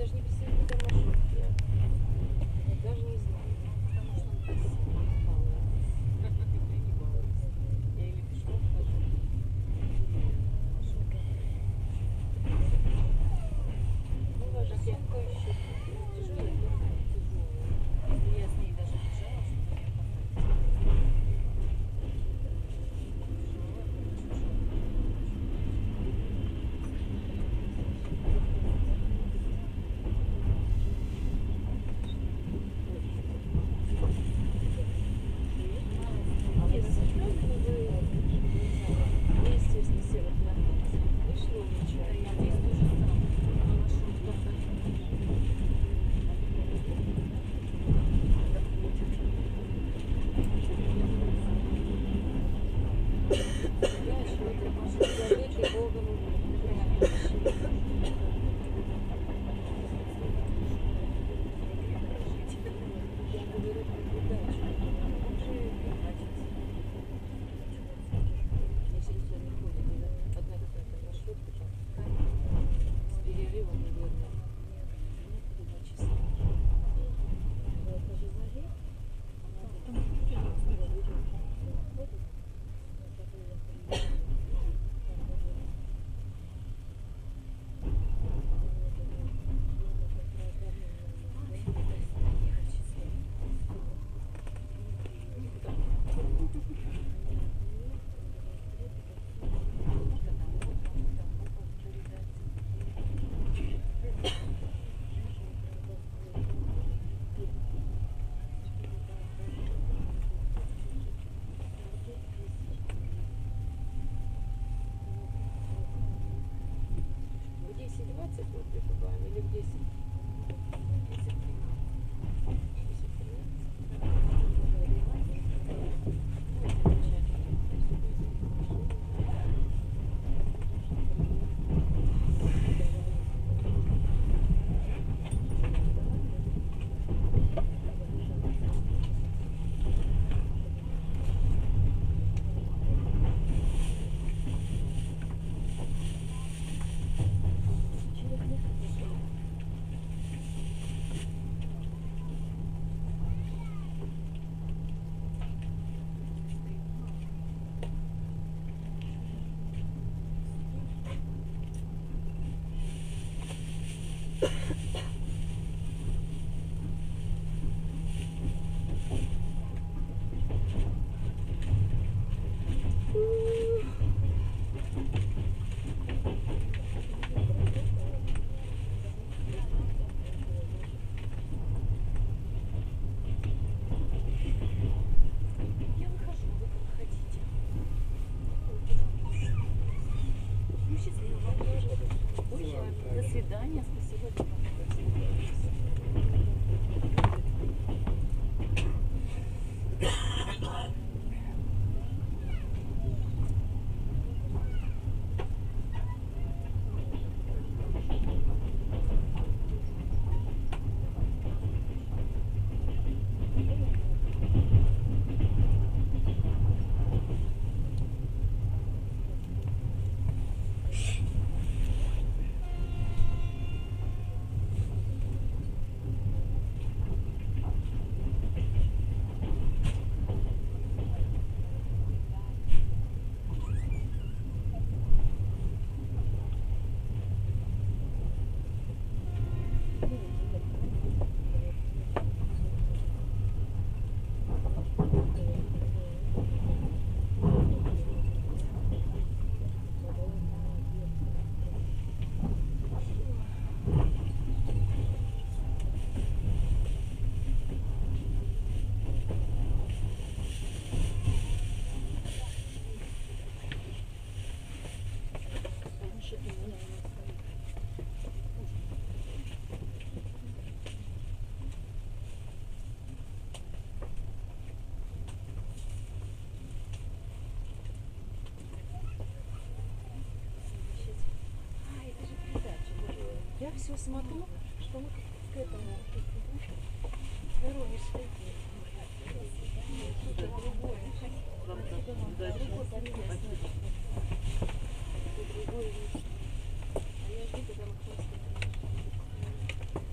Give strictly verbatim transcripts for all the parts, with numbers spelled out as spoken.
даже не представляю, куда маршрутки. Я даже не знаю. Потому что он красивый. Я или пешком хожу. Ну, даже сумка еще тяжелая, тяжелая. Я с ней даже бежала, чтобы не опоздать. Или в десять? До свидания, спасибо. Я все смотрю, что мы к этому здоровье шли. Что-то другое. А я жду, когда мы хвостим.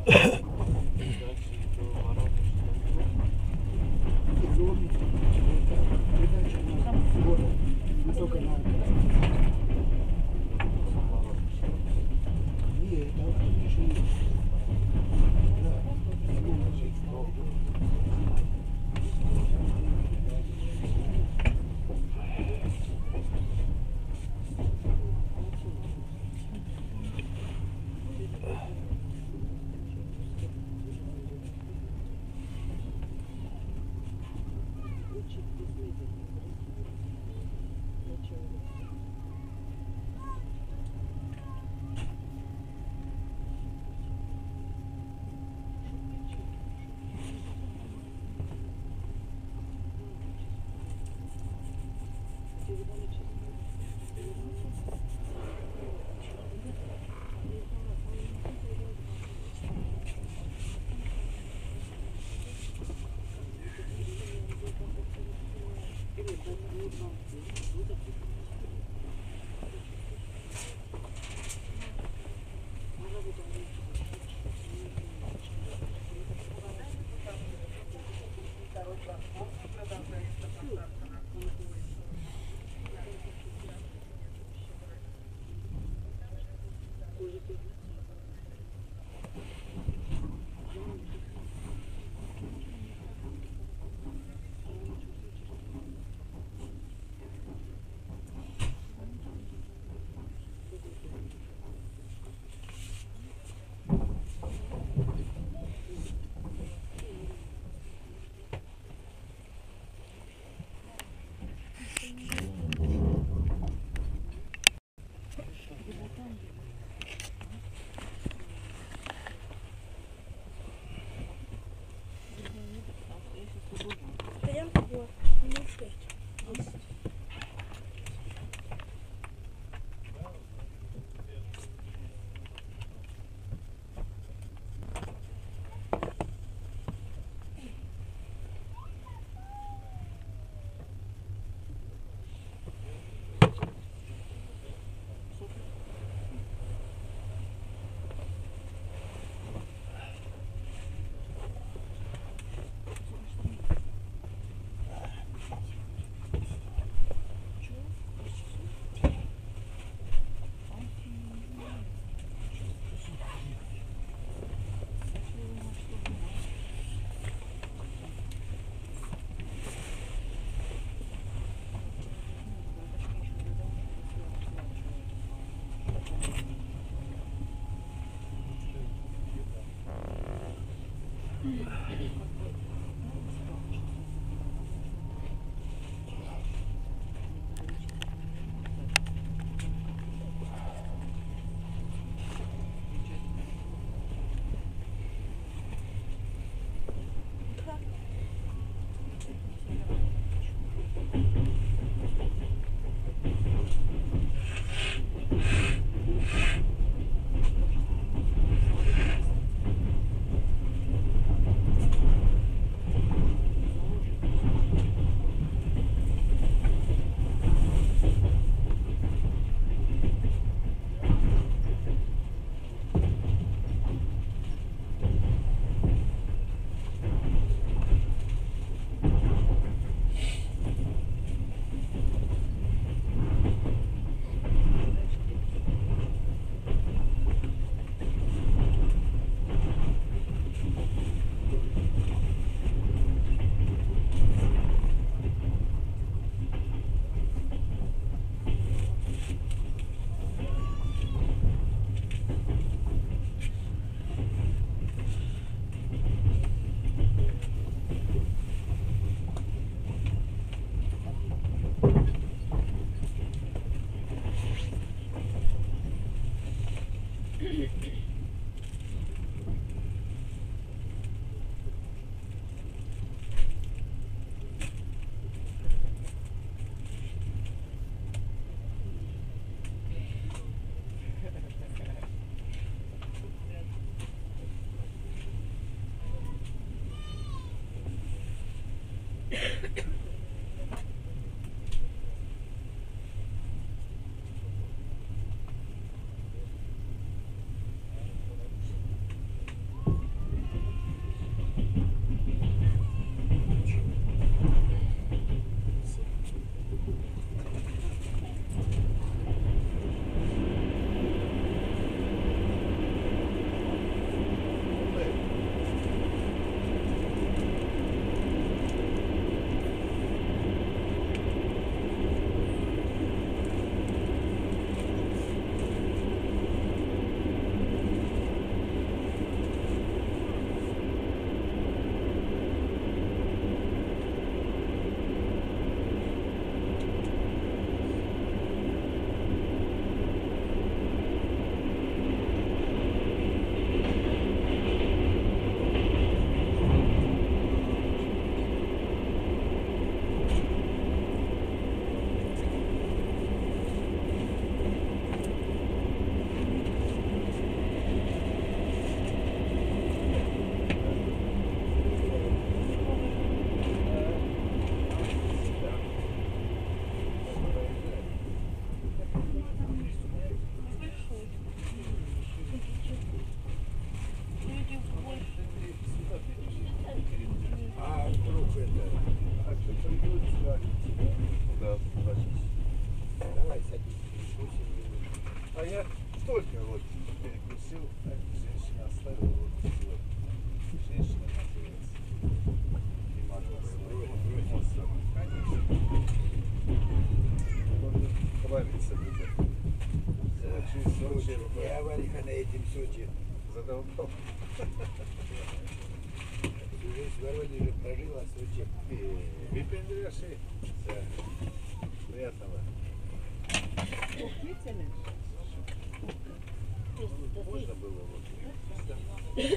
Thank Да, значит. Давай садись, перекусим немножко. А я только вот перекусил, а женщина оставила вот свой. Женщина называется. Не могла своего моста. Конечно. Можно хвалиться будет. Сочи, Сочи. Я Валиха на этим Сочи. Задолбал. Всю жизнь в Воронеже прожил, а Сочи. Выпендряши. Да. Приятного. Можно было вот.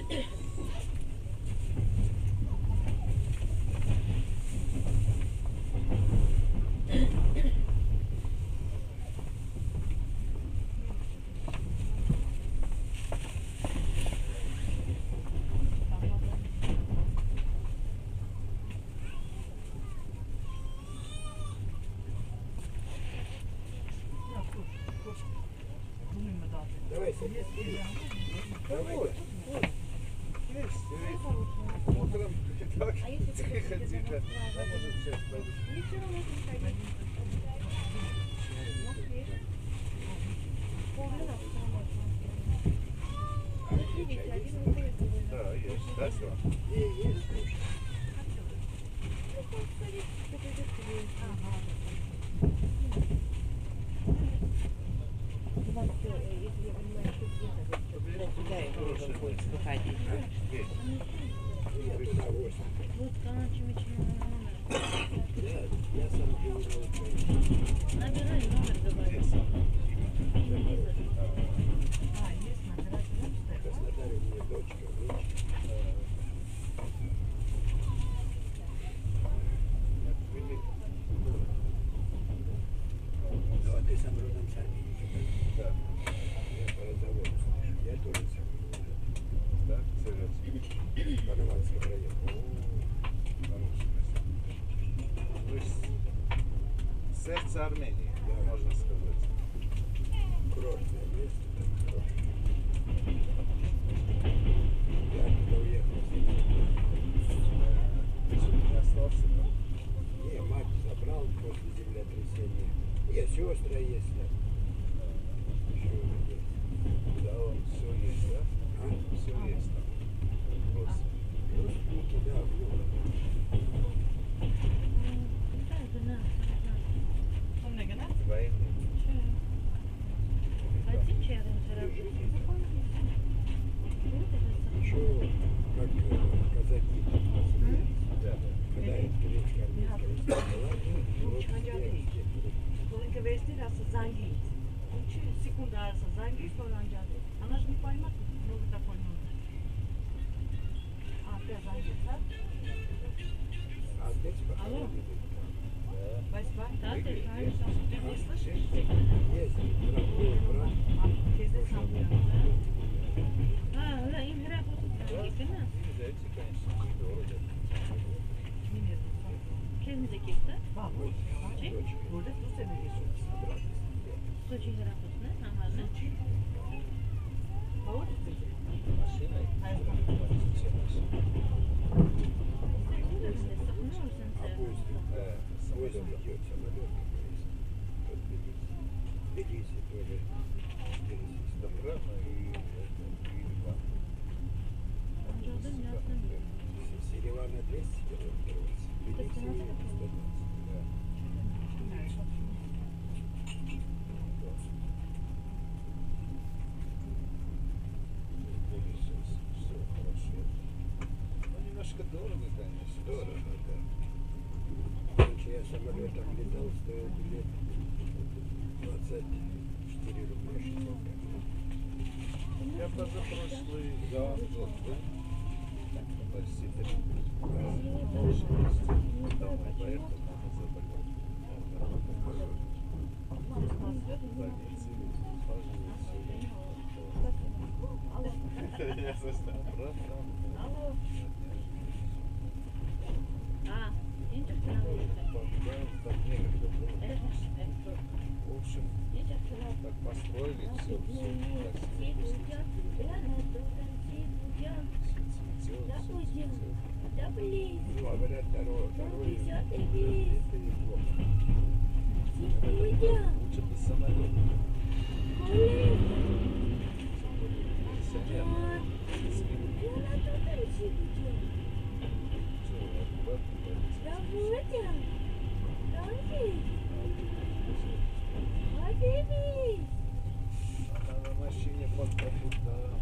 Давай садись. Давай. Вот, вот. Есть, ведь утром так тихо, тихо. А может сейчас пойду. Да, есть. Да, все. Не, есть. Хороший будет. Есть. Я туда восемь. Я, я сам живу на Украине. Набирай номер, давай. Здесь. В Краснодаре у меня дочка, внучка. Ну, а ты сам родом с Армении. Да. Я по разговору слышу. Я тоже сам родом. Да, серьезно. По Нованскому району. Хороший место. То есть сердце Армении, Да. можно сказать. Курортное место, так хорошее. Я туда уехал. Ты что, не остался там? Не, мать забрал после землетрясения. Нет, сестры есть. Еще есть. Да, он все есть, да? А? Все есть там. Просто. Родственники, да, много. Военные. Еще как э, казаки посмотрели. Да, да. Когда это гречка армейская была, родственники. Bunun üniversite arası zengin. Çünkü sekundar arası zengin öğrenci. Anlaş bir koymak mı? Ne olur da koymak. Ah, biraz zengin. Ha? А здесь пока Алло. Да. Başka? Да, ты Есть. знаешь, Ты не слышишь? есть брат, мой брат. А, teyze sanmıyorum. А, да, им работать действительно. Видите, конечно, недорого. Bilmiyorum. Kendimizde Bak, Мой Şey? дочка. burada bu sene geçiyoruz. Брат. Очень работать, нормально. Doğru dedi. Машиной? Hayır. Все машины. А поезд, э, поездом идет, самолет, как есть. Тот Тбилиси. Тбилиси тоже. Тбилиси. Направо и это, и Ливан. С Еревана двести километров. Тбилиси сто двадцать. Да. Все хорошо. Ну, немножко дорого, конечно. Дорого, да. Раньше я самолетом летал, стоил билет двадцать четыре рубля шестьдесят копеек. Я позапрошлый да, год, да? Почти три. Домой поехал, мама заболела. В больнице хожу, все. Я застал, правда? А, интересно. Так некогда было. В общем, так построили все, все красиво, цветет, Да, все цветет. блин. Ну, а говорят, дорога, дороги, Десятый это лист. Лучше без самолета. Кондиционер. Чего, аккуратно полететь? Она на машине под капотом.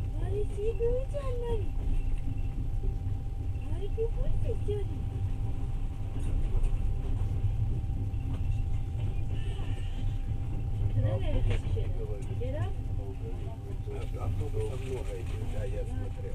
Автобусов много этих, да, я смотрел.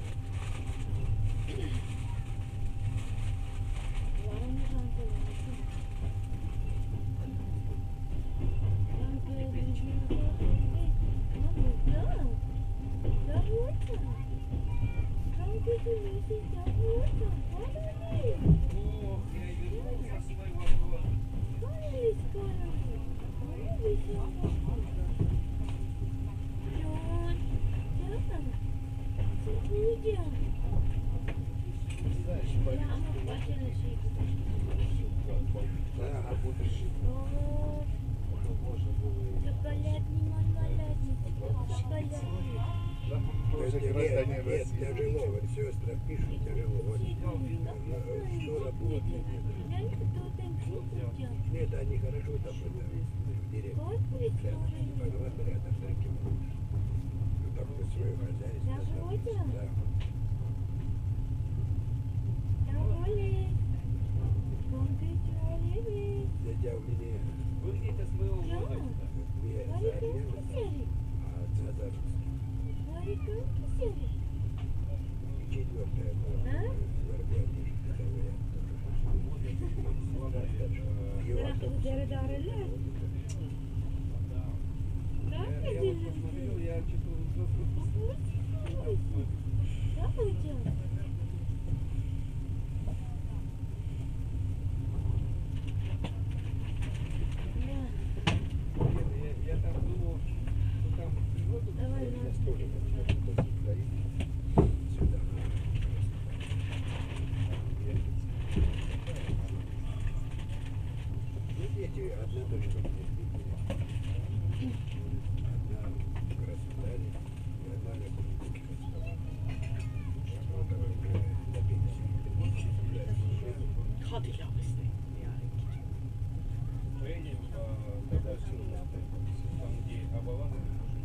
Знаешь, да, а будущее уже можно было Нет, тоже нет, граждане нет, России. тяжело, вот сестры пишут, тяжело. Вот, э, что работает? Нет, они хорошо там это, в деревне. Рядом, поговорят рядом, с таким. Ну, там хоть свое хозяйство. там, Да. Дядя у меня Вы где-то своего возраста. две зарезаны, а отца зарезали. И четвертая была. Гвардия рядовая тоже. Его автобус. Я вот посмотрел, я что-то я, я там думал, что там природу Сейчас тоже как-то кто-то с Украины сюда. Ну, дети, одна дочка у меня в Питере. Одна в Краснодаре, и одна на Кубинских островах. Вот она уже на пенсии. поедем по Табасу, там, где Абалан,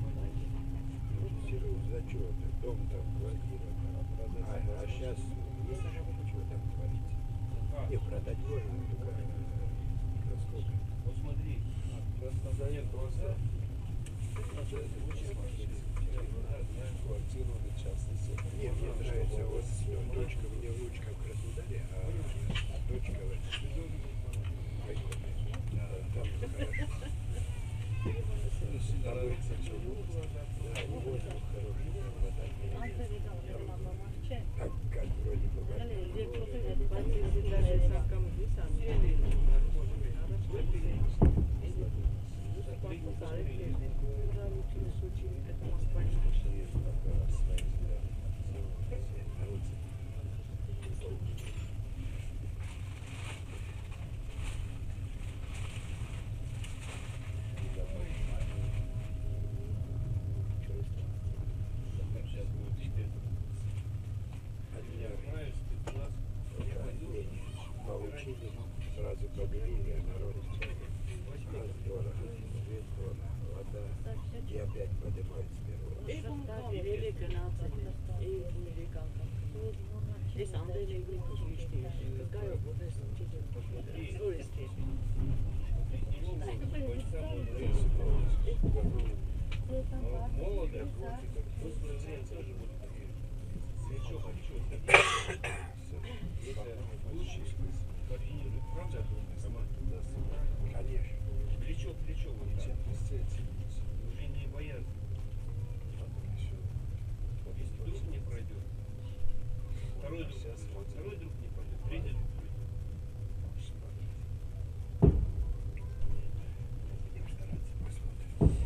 Сижу за что-то, дом там, квартира там. А, а сейчас есть что там творится. а, Не продать можно, только э, сколько. вот смотри, Краснодаре просто очень смотреть. Квартиру или частный сектор. Не, мне нравится, вот ну, дочка, у меня внучка в Краснодаре, а дочка в Байконуре. Там хорошо. Если нравится, что Да, и воздух хороший, там вода не так как вроде бы в есть пока свои взгляды. сейчас будет теперь. от меня Знаешь, ты у нас получили, сразу поговорили, а народ раз дорого, две тонны, вода, и опять поднимают с первого. Ei kun kavereille kanatelle, ei kun liikankaan. Ei saa teille liikkuisesti, koska jo vuodessa on sitten oikeasti. молодая, вкусное время тоже будет. Ничего, хочу. Это лучше координирует, правда? Конечно. Плечо к плечу вот так. Уже не боятся. Если друг не пройдет, второй друг, второй друг не пройдет, третий друг пройдет. Будем стараться, посмотрим.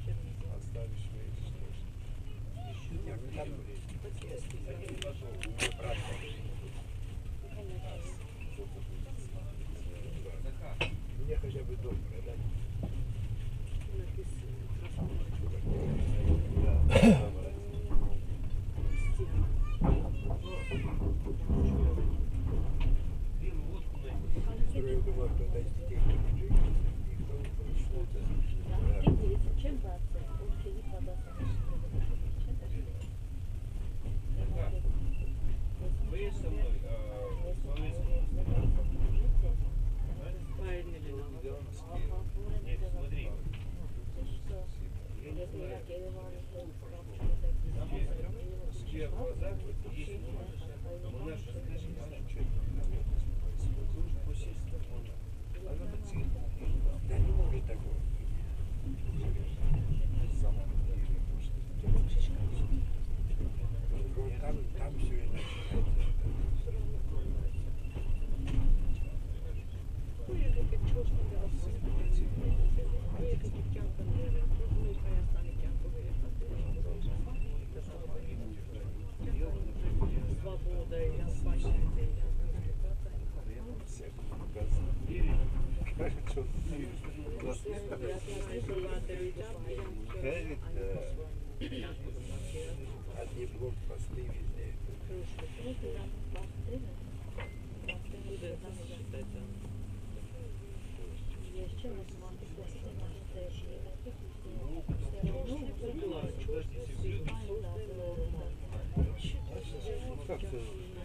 Оставишь, видишь, Я, ну, там, Один пошел. Вот кто-то из детей, кто не жил, никто не Что это? Чем баться? Окей, податься. Вы со мной э, словесный. Правильно ли нам? Нет, смотри. Я не знаю. В тех глазах вот есть но наша задача Да не может такого. Вот там, там все и начинается. Свобода и опасность. Кажется, что Кажет, Одни блокпосты везде. как-то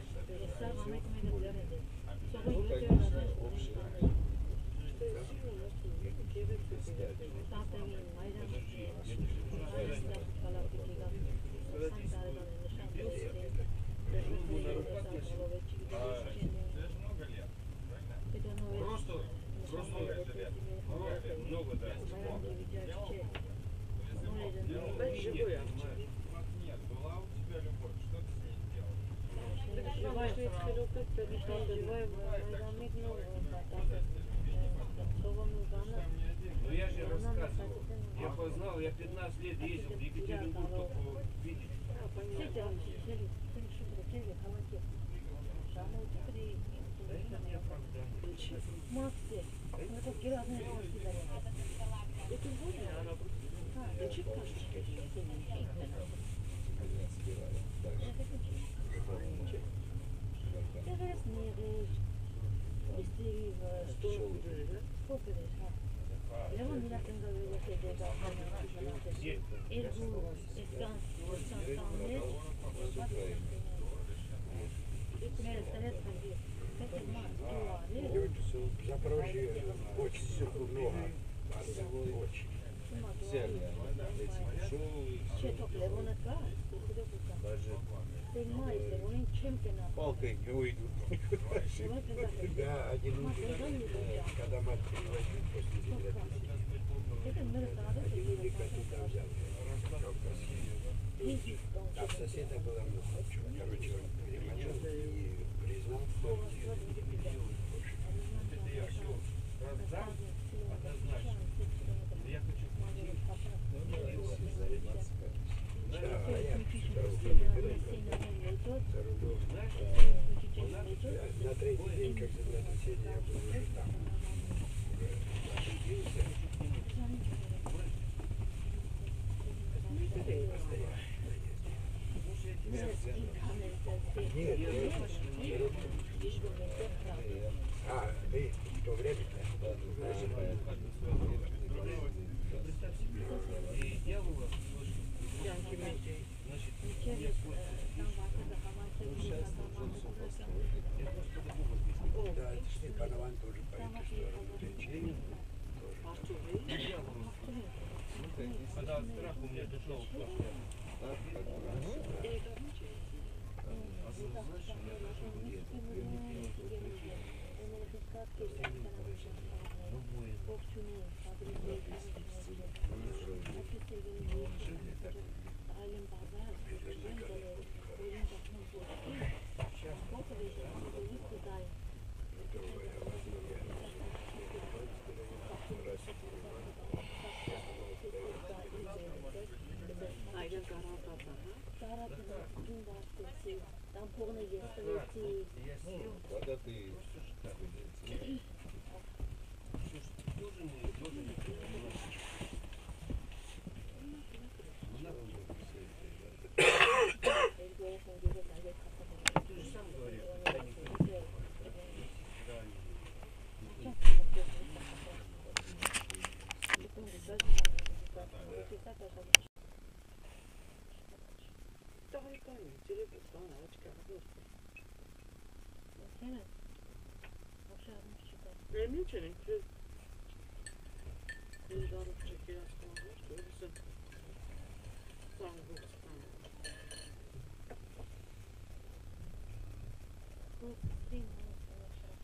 Просто, просто много, да. Живой, Нет, была у тебя любовь, что ты с ней делал? Ну я же рассказывал. Я познал, я пятнадцать лет ездил в Екатеринбург только видеть. Да это не оправдание. В Запорожье очень много. Очень. взяли эти шоу, даже палкой не уйдут. Да, один узел, когда мать привозит после девятнадцати, один узел туда взял. А в соседа было много. Короче, он переманил и признал, что Это я все раздам однозначно. Но я хочу пойти. да, а я на третий день, как забрать соседей, я был уже там. Уже объявился. Постоянно. Нет, нет. А, ты в то время, да? Представь себе, и я у вас слышу, значит, мне слышно, я просто по-другому объясню. Да, Степанован тоже по эту сторону речи. Когда от страха у меня душа ушла, Когда ты тоже не, тоже не ты же сам говоришь, когда не Чекай, телефон, а очка просто. Bakayım. Akşam çıkar. Benim için ki bir daha da çekiyor aslında. Görürsün. Tamam, bu tamam. Bu değil mi? Akşam.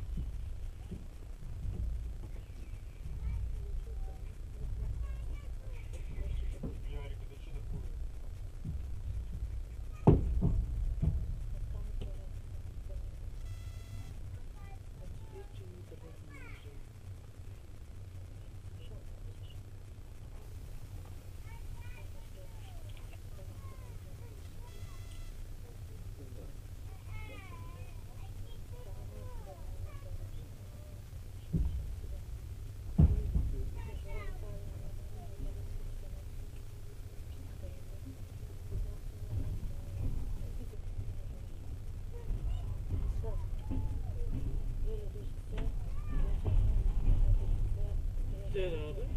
Diğer abi.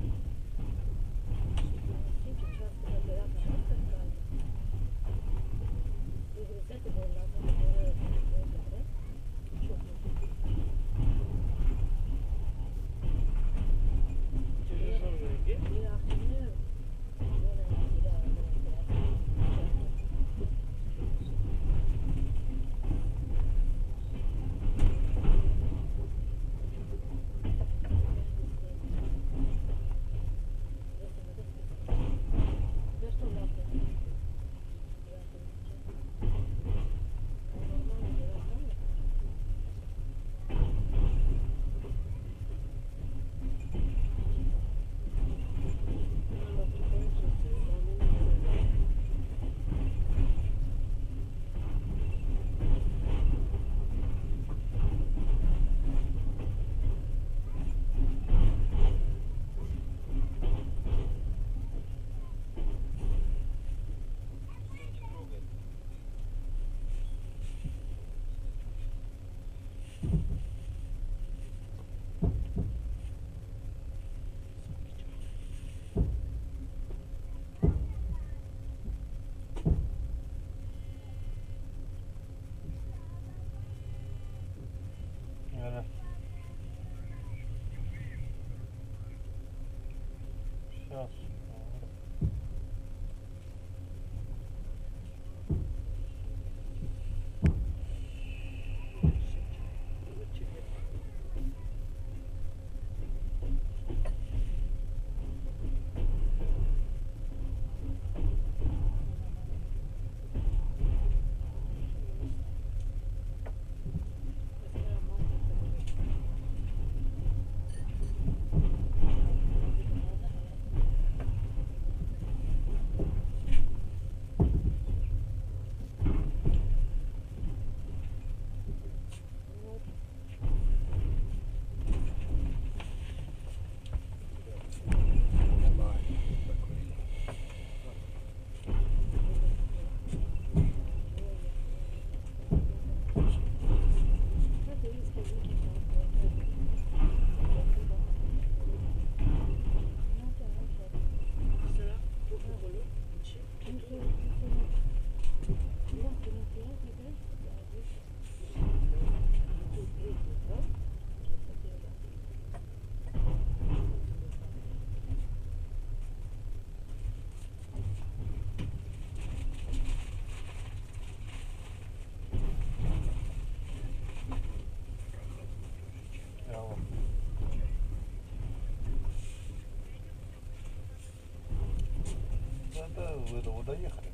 Televizyon rengi. Yani. Сейчас. Mesela bu havalı içi. Я Это вы, вы доехали.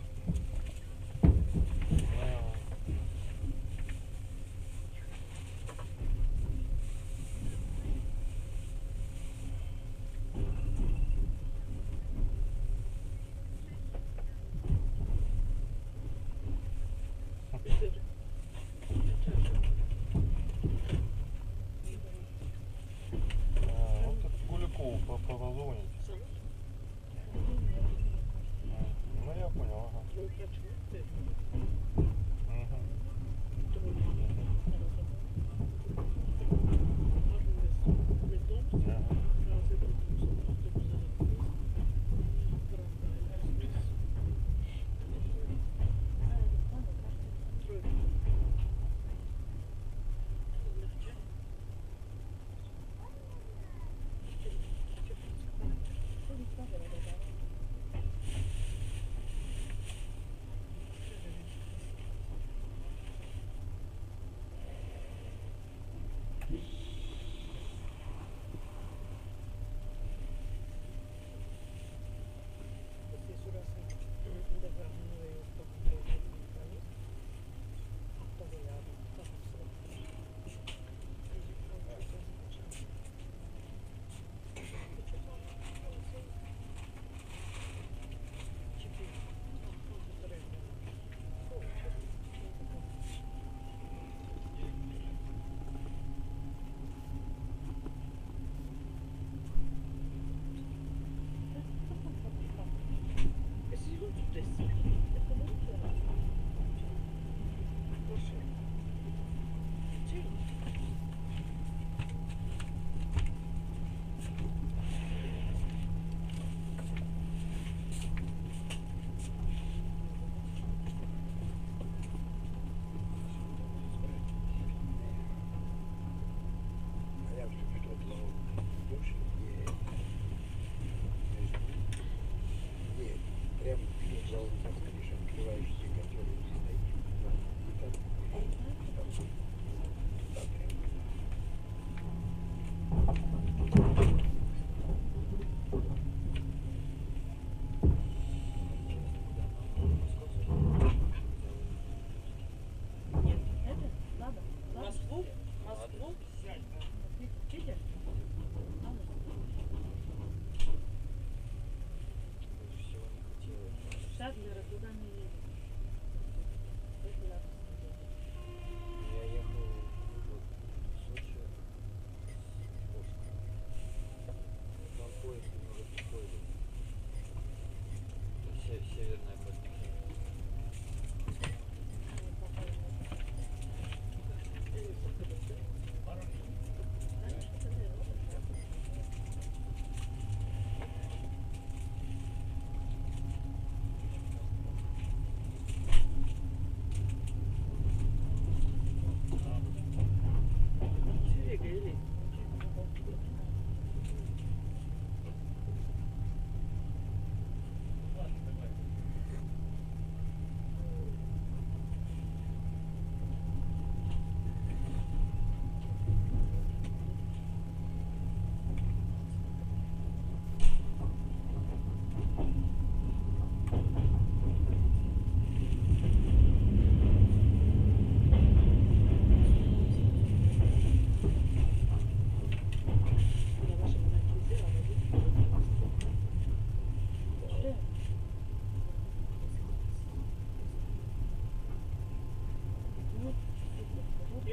Bitir. Вот тут Куликову позвонить. Sana Ну я понял, ага. bu kaçmak Угу.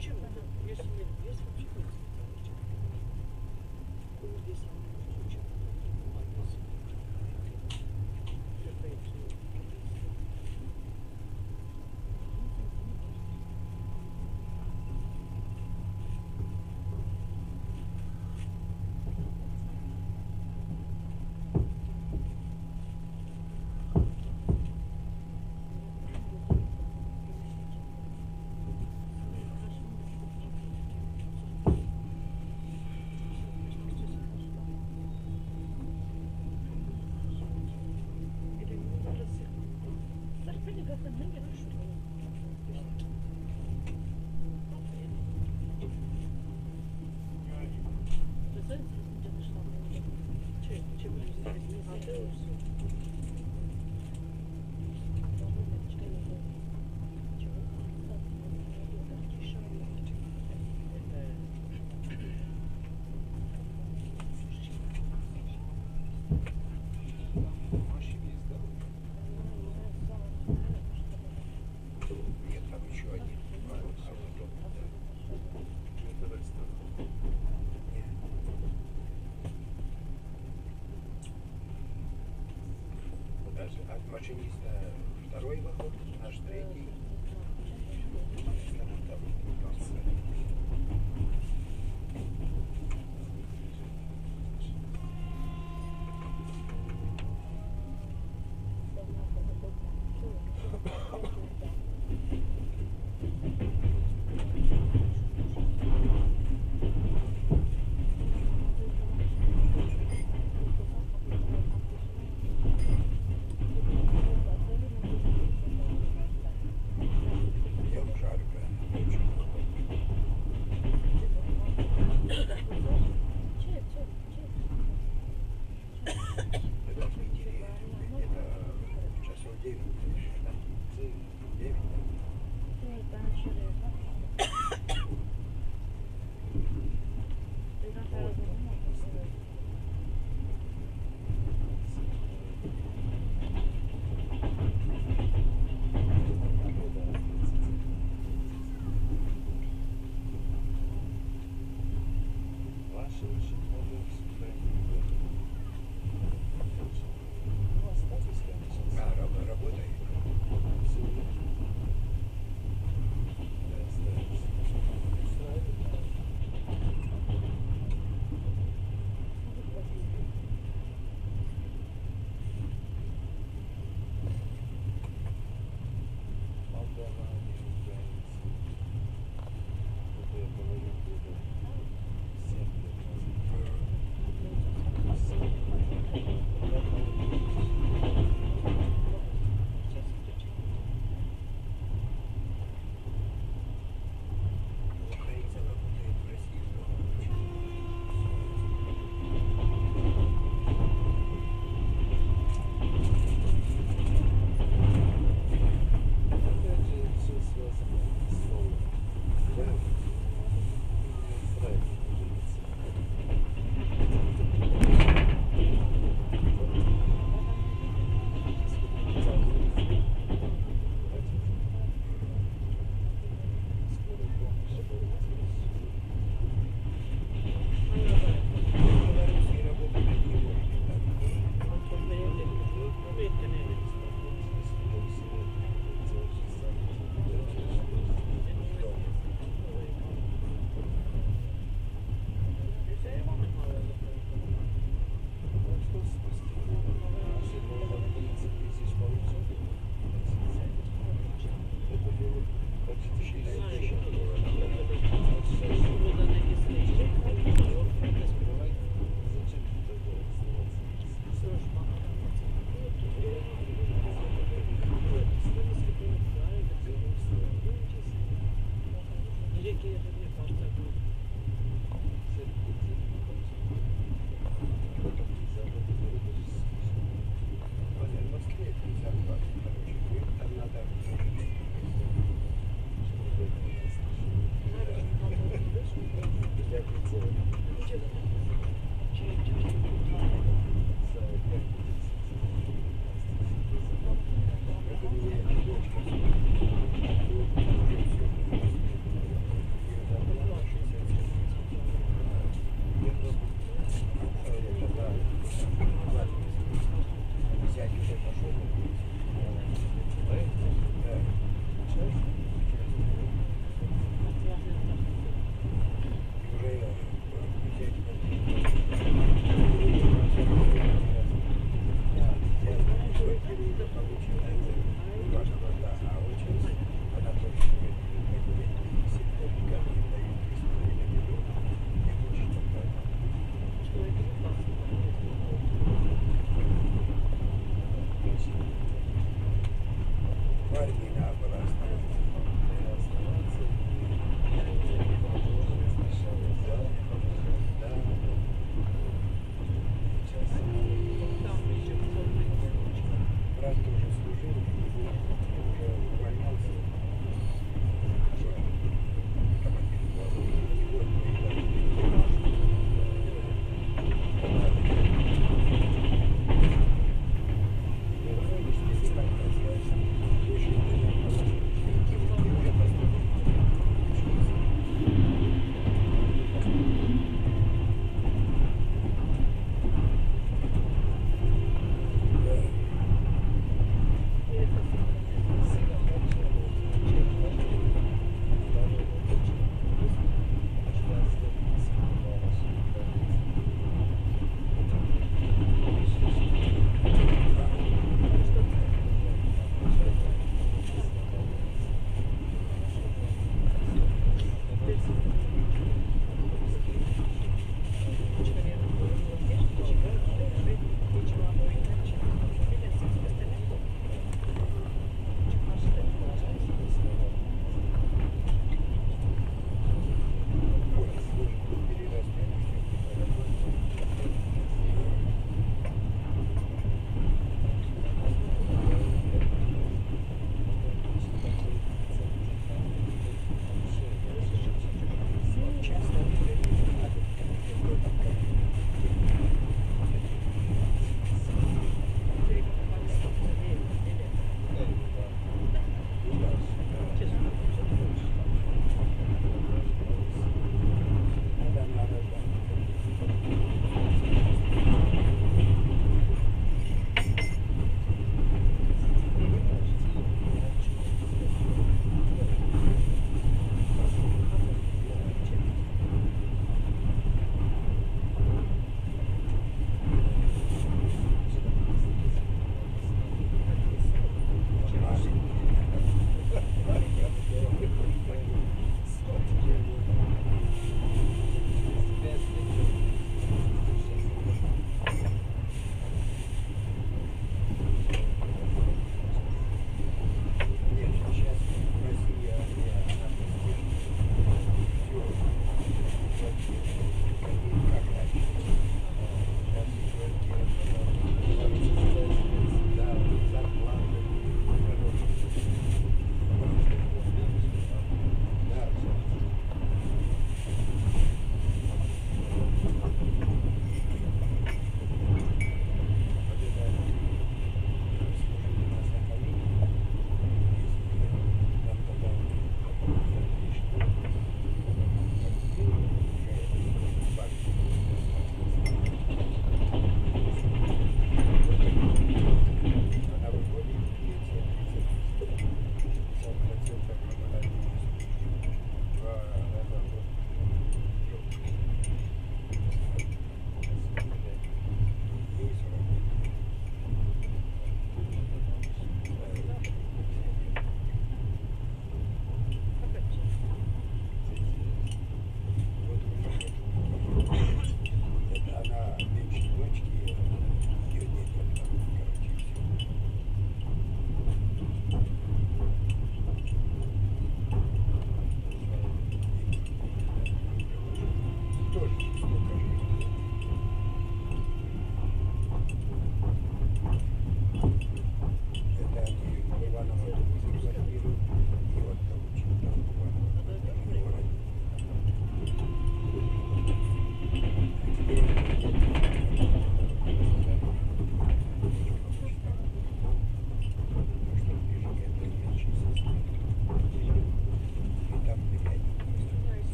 Зачем это? Если нет, есть вообще нет специальных чек. Здесь зачем? Нет, там еще один. От машиниста второй вагон, наш третий.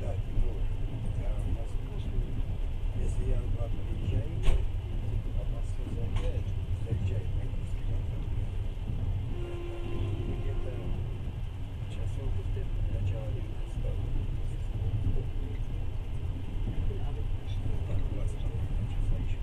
Да, тяжело. Я у нас, если я к вам приезжаю, А Москва заезжает? заезжаю на Курский вокзал. Где-то часов начала девятнадцатого. Так, двадцать часа еще.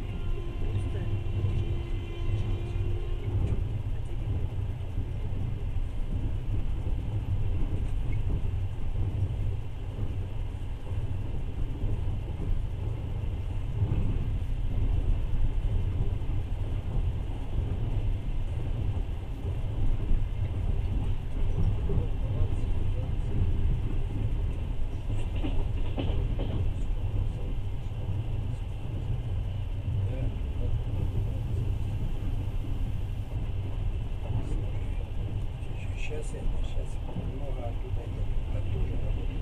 Сейчас это, сейчас много оттуда нет, оттуда работает.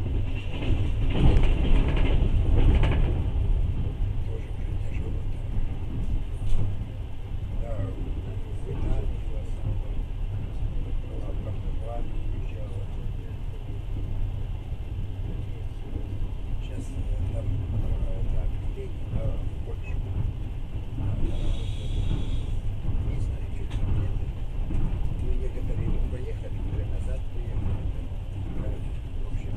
Тоже уже тяжело там. Да, в Италии в основном, была в Португалии уезжала. Сейчас там это объявление, да, больше. Не знаю, что там нет. Ну, некоторые не поехали, которые назад приехали. В общем,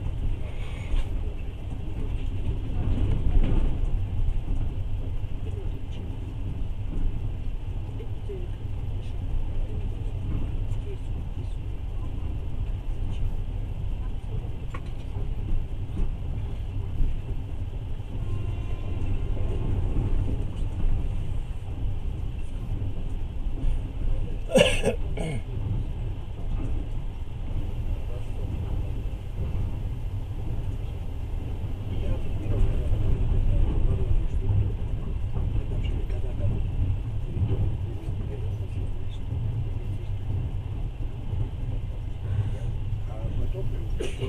я видел, воронеж тут, там же когда-то территорию привезли, а потом просто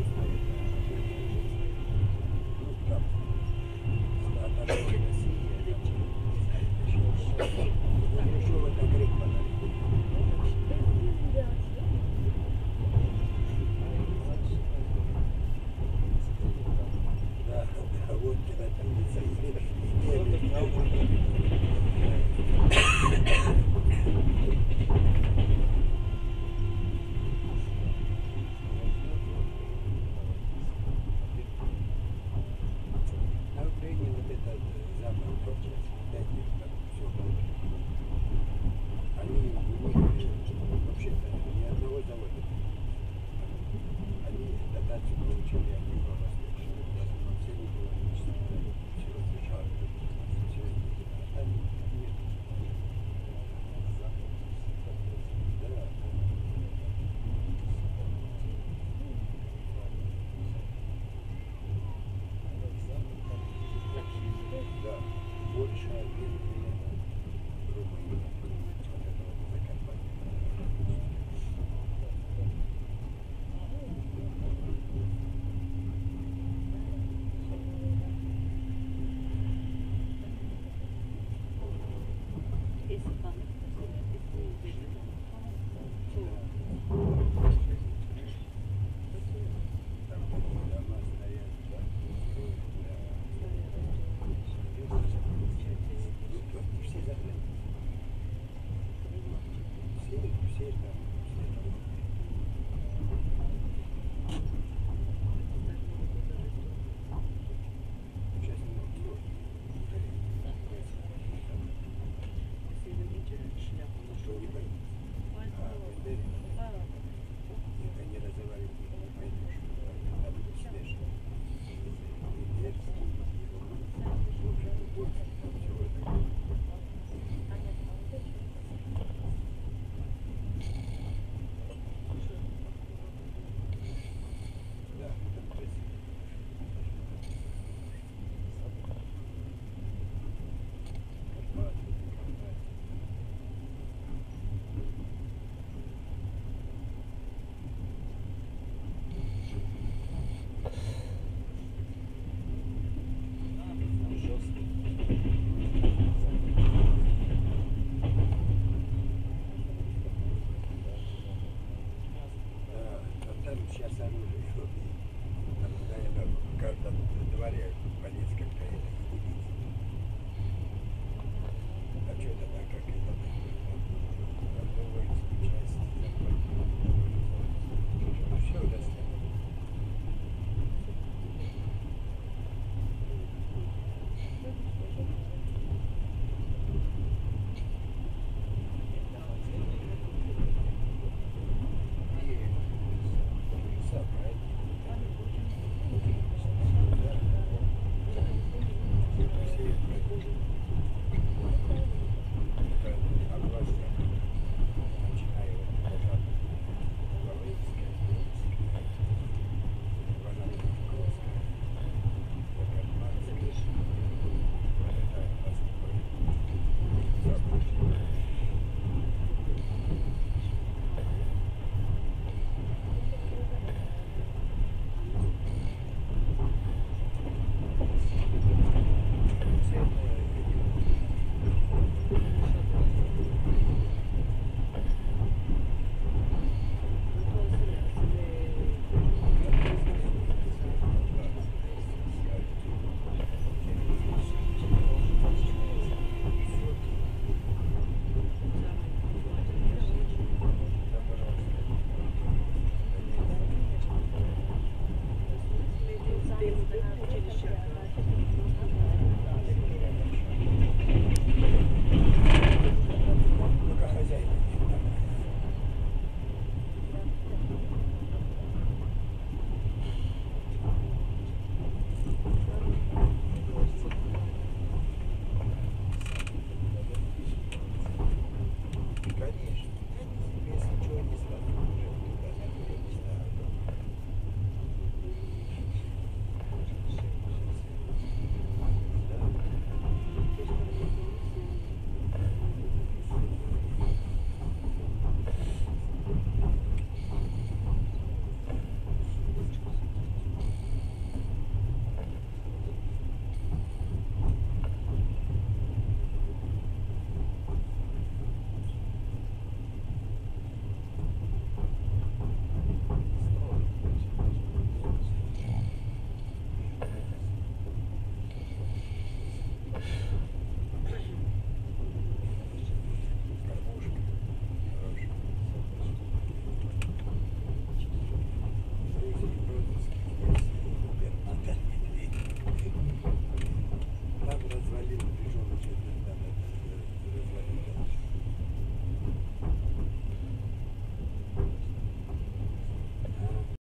ну там, от России, еще в этом грек подарили. Да, да, вот это на Украине вот это запад точно, пять лет там все было. Они у них вообще-то ни одного завода. Они дотацию получили от Юго-Востока. Даже на все не было ничего. Все разрешали. Все это. Они нет. Да. Да. Больше Училище. Только хозяйка не такая. Конечно, если ничего не сразу уже туда не ставят. Кормушка хорошая. Грузик Бродовский, губернатор Медведев. Там развалил